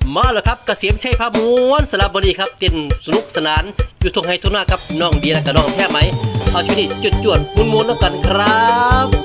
มาแล้วครับเกษมชัยพาม้วนสระบุรีครับเต้นสนุกสนานอยู่ทงไฮทุ่งนาครับน้องเบียร์กับน้องแพ้ไหมเอาชีวิตจุดจวดมุนๆแล้วกันครับ